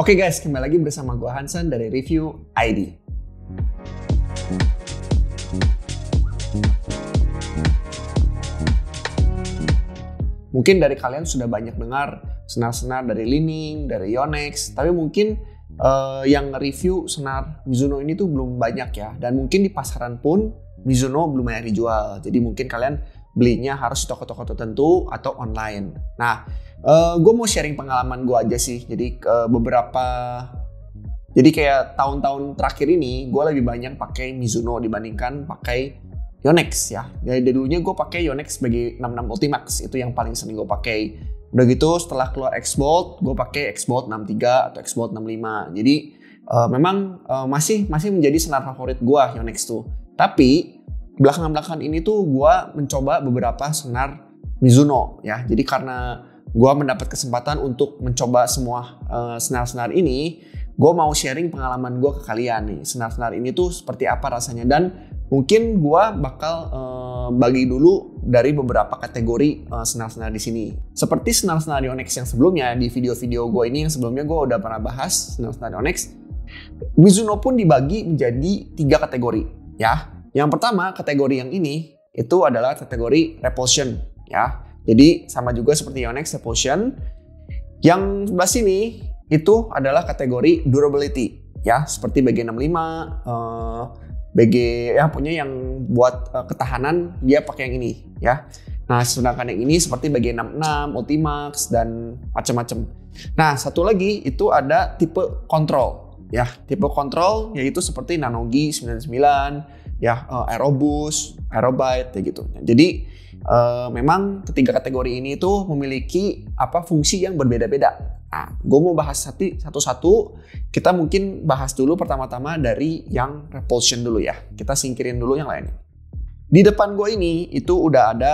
Oke guys, kembali lagi bersama gue Hansen dari Review ID. Mungkin dari kalian sudah banyak dengar senar-senar dari Li-Ning, dari Yonex, tapi mungkin yang review senar Mizuno ini tuh belum banyak ya. Dan mungkin di pasaran pun Mizuno belum banyak dijual. Jadi mungkin kalian belinya harus di toko-toko tertentu atau online. Nah, gue mau sharing pengalaman gue aja sih. Jadi jadi kayak tahun-tahun terakhir ini gue lebih banyak pakai Mizuno dibandingkan pakai Yonex ya. Dari dulunya gue pakai Yonex sebagai 66 Ultimax, itu yang paling sering gue pakai. Udah gitu setelah keluar X-Bolt, gue pakai X-Bolt 63 atau X-Bolt 65. Jadi memang masih menjadi senar favorit gue Yonex tuh. Tapi belakangan ini tuh gue mencoba beberapa senar Mizuno ya. Jadi karena gue mendapat kesempatan untuk mencoba semua senar-senar ini, gue mau sharing pengalaman gue ke kalian nih. Senar-senar ini tuh seperti apa rasanya, dan mungkin gue bakal bagi dulu dari beberapa kategori senar-senar di sini. Seperti senar-senar Yonex yang sebelumnya, di video-video gue ini yang sebelumnya gue udah pernah bahas senar-senar Yonex. Mizuno pun dibagi menjadi 3 kategori ya. Yang pertama, kategori yang ini itu adalah kategori Repulsion ya. Jadi sama juga seperti Yonex Repulsion. Yang sebelah sini itu adalah kategori Durability ya, seperti BG65, BG ya punya yang buat ketahanan dia pakai yang ini ya. Nah, sedangkan yang ini seperti BG66, Ultimax dan macam-macam. Nah, satu lagi itu ada tipe kontrol ya. Tipe kontrol yaitu seperti Nanogi 99 ya, Aerobus, Aerobite kayak gitu. Jadi memang ketiga kategori ini tuh memiliki fungsi yang berbeda-beda. Nah, gue mau bahas satu-satu. Kita mungkin bahas dulu pertama-tama dari yang Repulsion dulu ya. Kita singkirin dulu yang lainnya. Di depan gue ini itu udah ada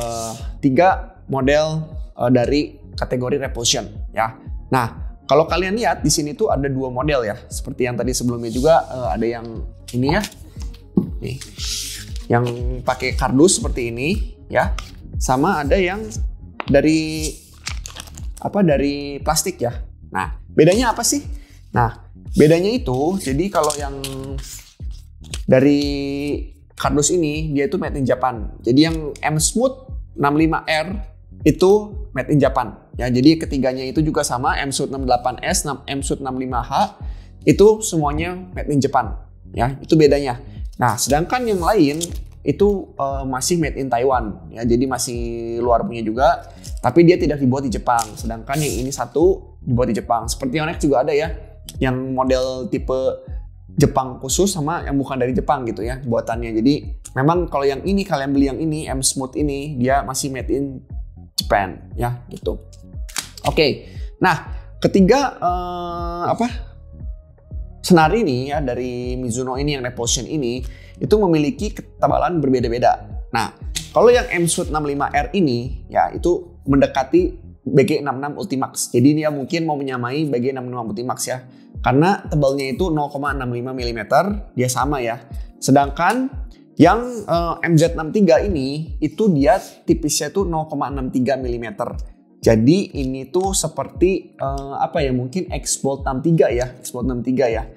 3 model dari kategori Repulsion ya. Nah, kalau kalian lihat di sini tuh ada 2 model ya. Seperti yang tadi sebelumnya juga ada yang ini ya. Nih. Yang pakai kardus seperti ini ya. Sama ada yang dari plastik ya. Nah, bedanya apa sih? Nah, bedanya itu, jadi kalau yang dari kardus ini dia itu made in Japan. Jadi yang M Smooth 65R itu made in Japan ya. Jadi ketiganya itu juga sama, M Smooth 68S, M Smooth 65H itu semuanya made in Japan ya. Itu bedanya. Nah, sedangkan yang lain itu masih made in Taiwan ya. Jadi masih luar punya juga, tapi dia tidak dibuat di Jepang. Sedangkan yang ini satu dibuat di Jepang. Seperti Yonex juga ada ya, yang model tipe Jepang khusus sama yang bukan dari Jepang gitu ya buatannya. Jadi memang kalau yang ini kalian beli yang ini M Smooth ini dia masih made in Japan ya gitu. Oke. Nah, ketiga senar ini ya dari Mizuno ini yang Repulsion ini itu memiliki ketebalan berbeda-beda. Nah, kalau yang M Smooth 65R ini ya itu mendekati BG66 Ultimax. Jadi dia mungkin mau menyamai BG66 Ultimax ya. Karena tebalnya itu 0,65 mm, dia sama ya. Sedangkan yang MZ63 ini itu dia tipisnya itu 0,63 mm. Jadi ini tuh seperti mungkin X-Bolt 63 ya, X-Bolt 63 ya.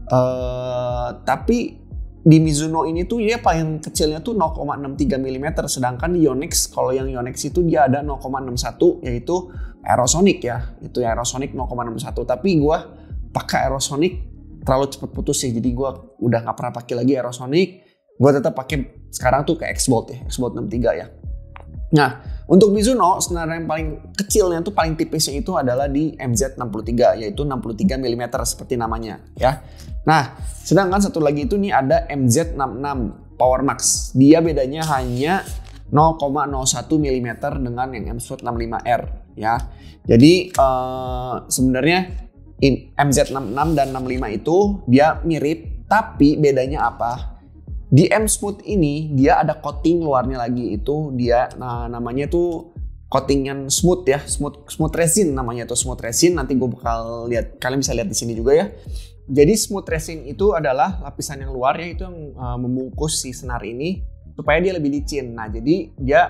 Tapi di Mizuno ini tuh dia paling kecilnya tuh 0,63 mm, sedangkan di Yonex, kalau yang Yonex itu dia ada 0,61 yaitu Aerosonic ya. Itu Aerosonic 0,61, tapi gue pakai Aerosonic terlalu cepat putus sih. Jadi gue udah nggak pernah pakai lagi Aerosonic. Gue tetap pakai sekarang tuh ke X-Bolt ya, X-Bolt 63 ya. Nah, untuk Mizuno senar yang paling kecilnya tuh paling tipisnya itu adalah di MZ63 yaitu 63 mm seperti namanya ya. Nah, sedangkan satu lagi itu nih ada MZ66 Power Max. Dia bedanya hanya 0,01 mm dengan yang M Smooth 65R ya. Jadi sebenarnya MZ66 dan 65 itu dia mirip, tapi bedanya apa? Di M Smooth ini dia ada coating luarnya lagi, itu dia namanya tuh coating yang smooth ya, smooth resin namanya tuh, smooth resin. Nanti gue bakal lihat, kalian bisa lihat di sini juga ya. Jadi smooth resin itu adalah lapisan yang luar ya, itu yang membungkus si senar ini supaya dia lebih licin. Nah, jadi dia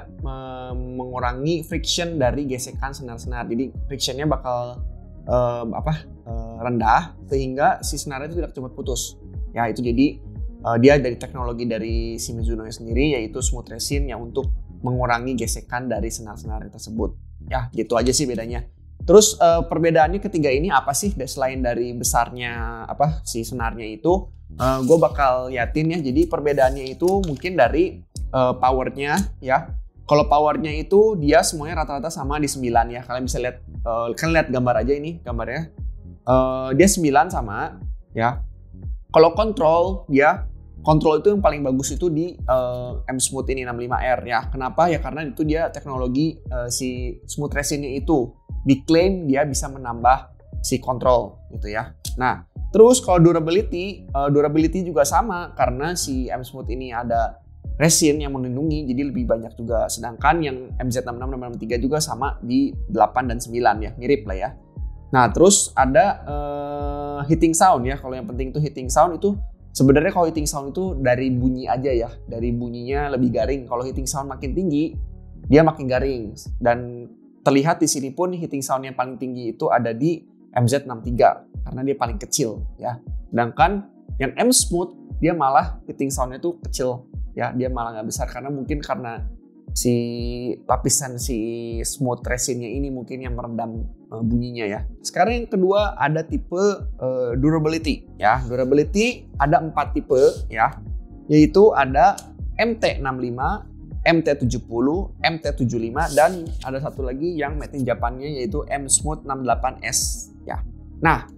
mengurangi friction dari gesekan senar-senar. Jadi frictionnya bakal rendah sehingga si senarnya itu tidak cepat putus. Ya itu jadi dia dari teknologi dari si Mizuno sendiri yaitu smooth resin yang untuk mengurangi gesekan dari senar-senar tersebut. Ya gitu aja sih bedanya. Terus perbedaannya ketiga ini apa sih selain dari besarnya si senarnya itu? Gue bakal liatin ya. Jadi perbedaannya itu mungkin dari powernya ya. Kalau powernya itu dia semuanya rata-rata sama di 9 ya. Kalian bisa lihat, kalian lihat gambar aja ini gambarnya. Dia 9 sama ya. Kalau kontrol itu yang paling bagus itu di M Smooth ini 65R ya. Kenapa? Ya karena itu dia teknologi si smooth resinnya itu diklaim dia bisa menambah si kontrol gitu ya. Nah, terus kalau durability juga sama karena si M Smooth ini ada resin yang melindungi jadi lebih banyak juga. Sedangkan yang MZ66 dan MZ63 juga sama di 8 dan 9 ya, mirip lah ya. Nah, terus ada heating sound ya. Kalau yang penting itu heating sound itu sebenarnya kalau heating sound itu dari bunyi aja ya, dari bunyinya lebih garing. Kalau heating sound makin tinggi, dia makin garing. Dan terlihat di sini pun heating sound yang paling tinggi itu ada di MZ63 karena dia paling kecil ya. Sedangkan yang M Smooth dia malah heating soundnya itu kecil ya, dia malah nggak besar karena mungkin karena si lapisan si smooth resinnya ini mungkin yang meredam bunyinya ya. Sekarang yang kedua ada tipe durability ya. Durability ada 4 tipe ya, yaitu ada MT65, MT70, MT75 dan ada satu lagi yang made in Japan-nya yaitu M Smooth 68S ya. Nah,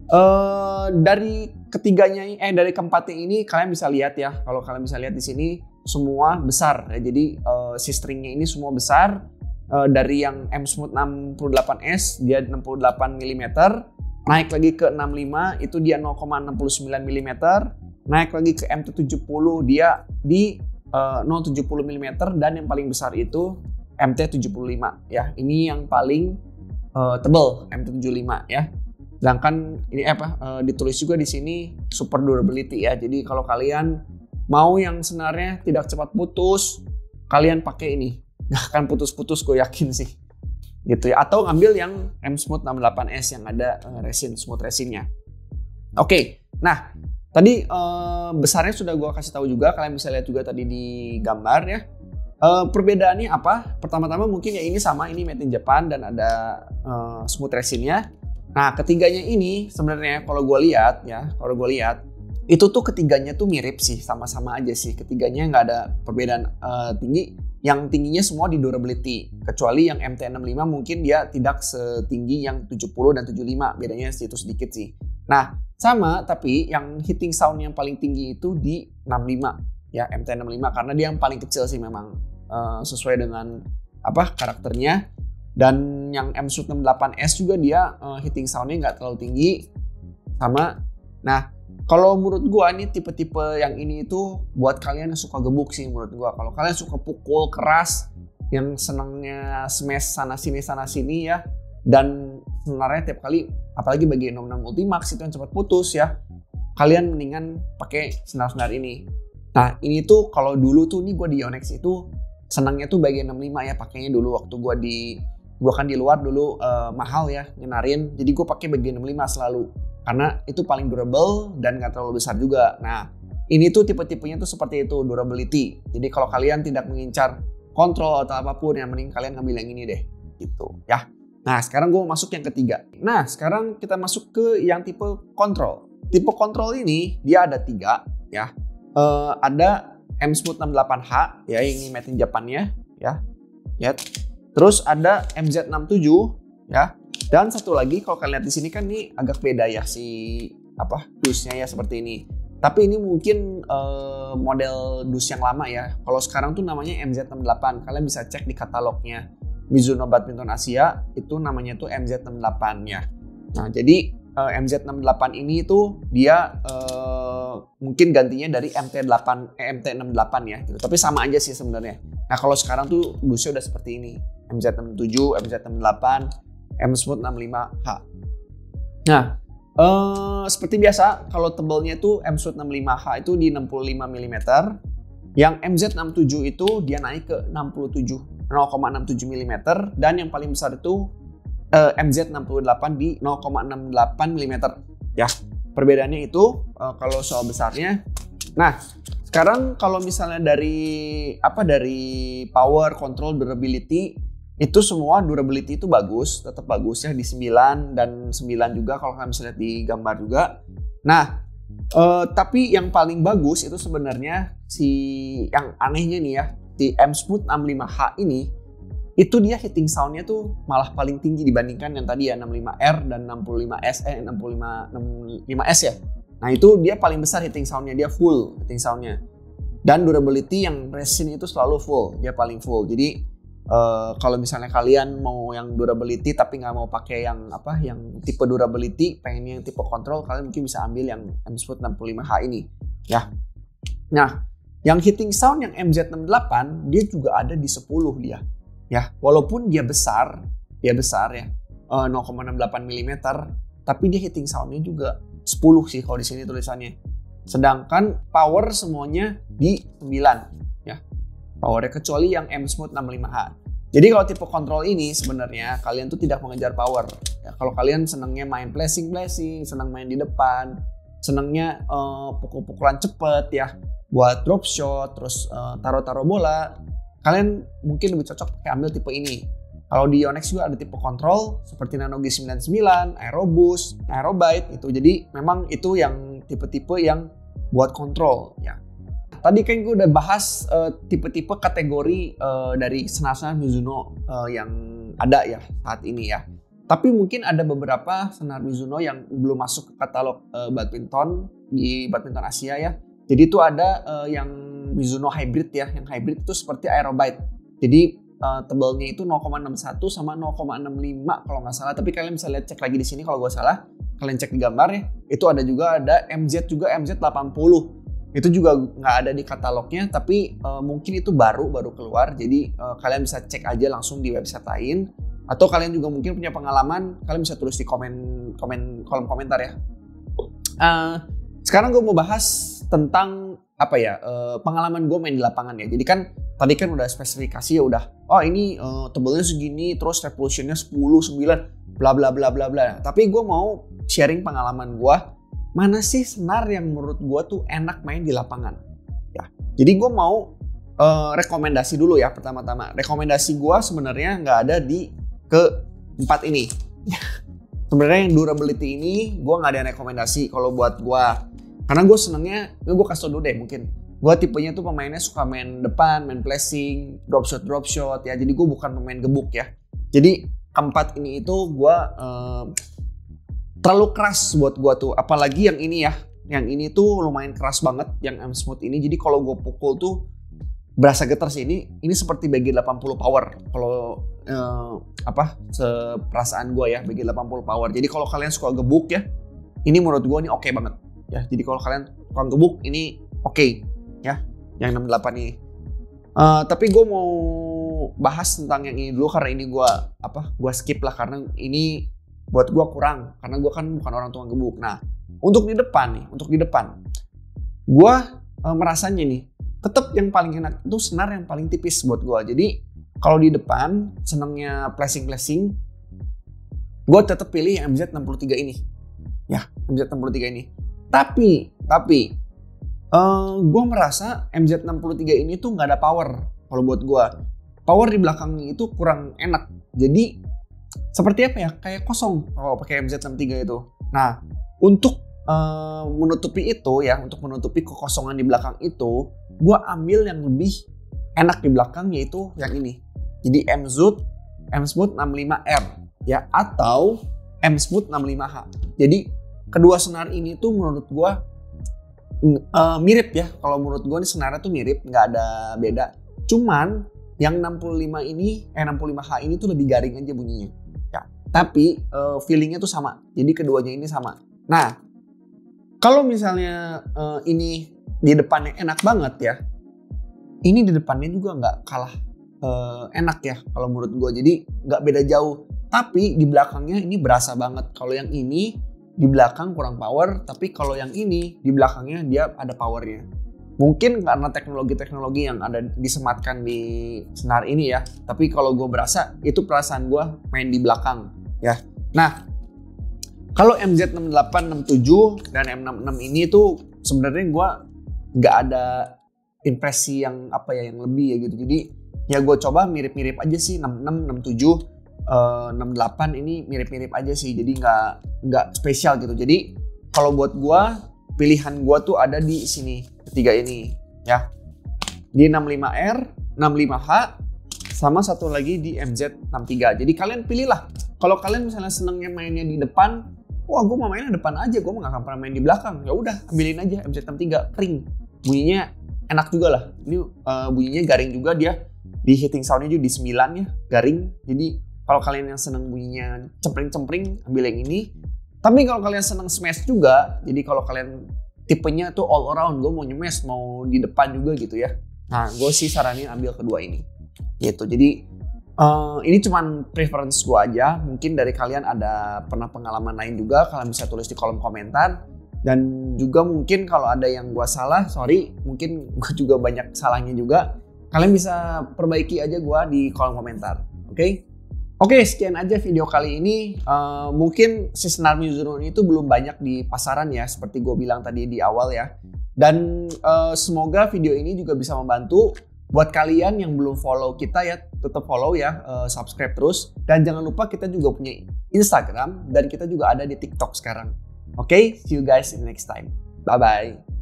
dari ketiganya dari keempatnya ini kalian bisa lihat ya. Kalau kalian bisa lihat di sini semua besar ya. Jadi si stringnya ini semua besar. Dari yang M Smooth 68S dia 68 mm, naik lagi ke 65 itu dia 0,69 mm, naik lagi ke MT70 dia di 0,70 mm dan yang paling besar itu MT75 ya. Ini yang paling tebal MT75 ya. Sedangkan ini ditulis juga di sini super durability ya. Jadi kalau kalian mau yang senarnya tidak cepat putus, kalian pakai ini. Nggak akan putus-putus, gue yakin sih. Gitu ya. Atau ngambil yang M Smooth 68S yang ada smooth resinnya. Oke. Nah, tadi besarnya sudah gue kasih tahu juga. Kalian bisa lihat juga tadi di gambar ya. Perbedaannya apa? Pertama-tama mungkin ya ini sama, ini made in Japan dan ada smooth resinnya. Nah, ketiganya ini sebenarnya kalau gue lihat itu tuh ketiganya tuh mirip sih, sama-sama aja sih. Ketiganya nggak ada perbedaan tinggi. Yang tingginya semua di durability. Kecuali yang MT65 mungkin dia tidak setinggi yang 70 dan 75. Bedanya itu sedikit sih. Nah, sama tapi yang heating sound yang paling tinggi itu di 65 ya, MT65 karena dia yang paling kecil sih memang sesuai dengan karakternya. Dan yang M Smooth 68S juga dia heating soundnya nggak terlalu tinggi sama. Nah, kalau menurut gua nih tipe-tipe yang ini itu buat kalian yang suka gebuk sih menurut gua. Kalau kalian suka pukul keras, yang senangnya smash sana sini ya, dan senarnya tiap kali, apalagi bagi 66 Ultimax itu yang cepat putus ya, kalian mendingan pakai senar-senar ini. Nah, ini tuh kalau dulu tuh nih gua di Yonex itu senangnya tuh bagi 65 ya, pakainya dulu waktu gua kan di luar dulu mahal ya nyenarin, jadi gua pakai bagi 65 selalu. Karena itu paling durable dan nggak terlalu besar juga. Nah, ini tuh tipe-tipenya tuh seperti itu, durability. Jadi kalau kalian tidak mengincar kontrol atau apapun, yang mending kalian ngambil yang ini deh. Gitu ya. Nah, sekarang gue masuk yang ketiga. Nah, sekarang kita masuk ke yang tipe kontrol. Tipe kontrol ini dia ada 3 ya. Ada M Smooth 68H ya, ini made in Japan-nya ya. Terus ada MZ67 ya. Dan satu lagi kalau kalian lihat di sini kan ini agak beda ya si dusnya ya seperti ini. Tapi ini mungkin model dus yang lama ya. Kalau sekarang tuh namanya MZ68. Kalian bisa cek di katalognya Mizuno Badminton Asia itu namanya tuh MZ68 ya. Nah, jadi MZ68 ini tuh dia mungkin gantinya dari MT68 ya gitu. Tapi sama aja sih sebenarnya. Nah, kalau sekarang tuh dusnya udah seperti ini. MZ67, MZ68, M Smooth 65H. Nah, seperti biasa kalau tebelnya itu M Smooth 65H itu di 65 mm. Yang MZ67 itu dia naik ke 0,67 mm dan yang paling besar itu MZ68 di 0,68 mm ya. Perbedaannya itu kalau soal besarnya. Nah, sekarang kalau misalnya dari power, control, durability itu semua durability itu bagus, tetap bagus ya di 9 dan 9 juga kalau kalian bisa lihat di gambar juga. Nah, tapi yang paling bagus itu sebenarnya yang anehnya nih ya, di M Smooth 65H ini itu dia hitting soundnya tuh malah paling tinggi dibandingkan yang tadi ya 65R dan 65S ya. Nah itu dia paling besar hitting soundnya, dia full hitting soundnya. Dan durability yang resin itu selalu full, dia paling full. Jadi kalau misalnya kalian mau yang durability tapi nggak mau pakai yang tipe durability, pengen yang tipe control, kalian mungkin bisa ambil yang M Smooth 65H ini ya. Nah yang hitting sound yang MZ68 dia juga ada di 10 dia ya, walaupun dia besar ya 0,68 mm, tapi dia hitting soundnya juga 10 sih kalau di sini tulisannya. Sedangkan power semuanya di 9 ya. Powernya kecuali yang M Smooth 65H. Jadi kalau tipe control ini sebenarnya kalian tuh tidak mengejar power. Ya, kalau kalian senangnya main blessing, senang main di depan, senangnya pukul-pukulan cepet ya, buat drop shot, terus taruh-taruh bola, kalian mungkin lebih cocok pakai ambil tipe ini. Kalau di Yonex juga ada tipe kontrol seperti Nano G99, Aeroboost, Aerobite itu. Jadi memang itu yang tipe-tipe yang buat kontrol ya. Tadi kan gue udah bahas tipe-tipe kategori dari senar-senar Mizuno yang ada ya saat ini ya. Tapi mungkin ada beberapa senar Mizuno yang belum masuk ke katalog badminton di badminton Asia ya. Jadi itu ada yang Mizuno hybrid ya. Yang hybrid itu seperti Aerobite. Jadi tebalnya itu 0,61 sama 0,65 kalau nggak salah. Tapi kalian bisa lihat, cek lagi di sini kalau gue salah. Kalian cek di gambar ya. Itu ada juga MZ juga MZ80. Itu juga nggak ada di katalognya. Tapi mungkin itu baru keluar. Jadi kalian bisa cek aja langsung di website lain. Atau kalian juga mungkin punya pengalaman. Kalian bisa tulis di kolom komentar ya. Sekarang gue mau bahas tentang pengalaman gue main di lapangan ya. Jadi kan tadi kan udah spesifikasi ya, udah ini tebalnya segini, terus revolutionnya 10, 9, bla bla bla bla bla. Tapi gue mau sharing pengalaman gue, mana sih senar yang menurut gue tuh enak main di lapangan ya. Jadi gue mau rekomendasi dulu ya. Pertama-tama rekomendasi gue sebenarnya nggak ada di keempat ini. Sebenarnya yang durability ini gue nggak ada yang rekomendasi kalau buat gue. Karena gue senengnya, gue kasih tau dulu deh mungkin. Gue tipenya tuh pemainnya suka main depan, main placing, drop shot ya. Jadi gue bukan pemain gebuk ya. Jadi keempat ini itu gue terlalu keras buat gue tuh. Apalagi yang ini ya. Yang ini tuh lumayan keras banget, yang M Smooth ini. Jadi kalau gue pukul tuh berasa getar sih. Ini seperti BG80 power. Kalau seperasaan gue ya, BG80 power. Jadi kalau kalian suka gebuk ya, ini menurut gue ini oke banget. Ya, jadi kalau kalian tukang gebuk ini oke ya, yang 68 ini. Tapi gue mau bahas tentang yang ini dulu karena ini gue skip lah karena ini buat gue kurang karena gue kan bukan orang tukang gebuk. Nah, untuk di depan gue merasanya nih tetap yang paling enak itu senar yang paling tipis buat gue. Jadi kalau di depan senangnya placing, gue tetap pilih yang MZ63 ini. Ya, MZ63 ini. Tapi gue merasa MZ63 ini tuh nggak ada power. Kalau buat gue, power di belakangnya itu kurang enak. Jadi seperti apa ya? Kayak kosong kalau pakai MZ63 itu. Nah, untuk menutupi itu ya, untuk menutupi kekosongan di belakang itu, gue ambil yang lebih enak di belakang yaitu yang ini. Jadi M Smooth 65R ya, atau M Smooth 65H. Jadi kedua senar ini tuh menurut gue mirip ya. Kalau menurut gue nih senarnya tuh mirip, nggak ada beda. Cuman yang 65H ini tuh lebih garing aja bunyinya. Ya, tapi feelingnya tuh sama. Jadi keduanya ini sama. Nah, kalau misalnya ini di depannya enak banget ya, ini di depannya juga nggak kalah enak ya kalau menurut gue. Jadi nggak beda jauh. Tapi di belakangnya ini berasa banget. Kalau yang ini di belakang kurang power, tapi kalau yang ini di belakangnya dia ada powernya. Mungkin karena teknologi-teknologi yang ada disematkan di senar ini ya. Tapi kalau gue berasa itu perasaan gue main di belakang. ya. Nah, kalau MZ68, 67 dan M66 ini tuh sebenarnya gue nggak ada impresi yang yang lebih ya gitu. Jadi ya gue coba mirip-mirip aja sih, 66, 67, 68 ini mirip-mirip aja sih. Jadi nggak spesial gitu. Jadi kalau buat gue, pilihan gue tuh ada di sini, ketiga ini ya. Di 65R, 65H, sama satu lagi di MZ63. Jadi kalian pilihlah. Kalau kalian misalnya senengnya mainnya di depan, wah gue mau mainnya depan aja, gue nggak akan pernah main di belakang. Ya udah, ambilin aja MZ63, kering. Bunyinya enak juga lah. Ini bunyinya garing juga, dia di hitting soundnya juga di 9 ya, garing. Jadi kalau kalian yang seneng bunyinya cempring-cempring, ambil yang ini. Tapi kalau kalian seneng smash juga, jadi kalau kalian tipenya tuh all around, gue mau nyemes, mau di depan juga gitu ya. Nah, gue sih saranin ambil kedua ini. Gitu. Jadi ini cuman preference gue aja. Mungkin dari kalian ada pernah pengalaman lain juga, kalian bisa tulis di kolom komentar. Dan juga mungkin kalau ada yang gue salah, sorry, mungkin gue juga banyak salahnya juga. Kalian bisa perbaiki aja gue di kolom komentar. Oke, sekian aja video kali ini. Mungkin si senar Mizuno itu belum banyak di pasaran ya, seperti gue bilang tadi di awal ya. Dan semoga video ini juga bisa membantu buat kalian yang belum follow kita ya, tetap follow ya, subscribe terus. Dan jangan lupa kita juga punya Instagram dan kita juga ada di TikTok sekarang. See you guys in the next time. Bye-bye.